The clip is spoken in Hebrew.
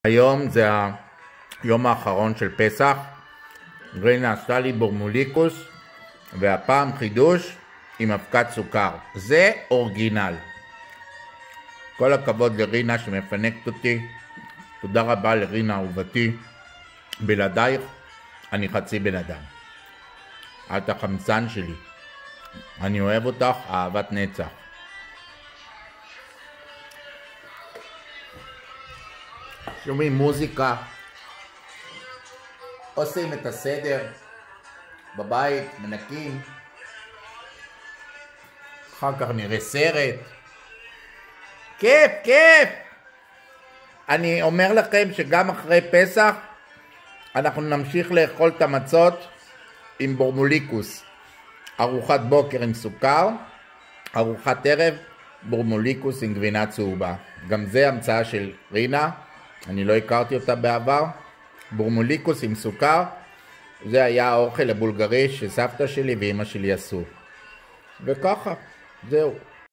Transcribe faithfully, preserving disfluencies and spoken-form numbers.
היום זה היום האחרון של פסח. רינה עשתה לי בורמוליקוס, והפעם חידוש עם אבקת סוכר. זה אורגינל. כל הכבוד לרינה שמפנקת אותי. תודה רבה לרינה אהובתי. בלעדייך אני חצי בן אדם. את החמצן שלי. אני אוהב אותך אהבת נצח. שומעים מוזיקה, עושים את הסדר בבית, מנקים, אחר כך נראה סרט. כיף, כיף. אני אומר לכם שגם אחרי פסח אנחנו נמשיך לאכול את המצות עם בורמוליקוס. ארוחת בוקר עם סוכר, ארוחת ערב בורמוליקוס עם גבינה צהובה. גם זה המצאה של רינה, אני לא הכרתי אותה בעבר. בורמוליקוס עם סוכר, זה היה האוכל הבולגרי שסבתא שלי ואמא שלי עשו. וככה, זהו.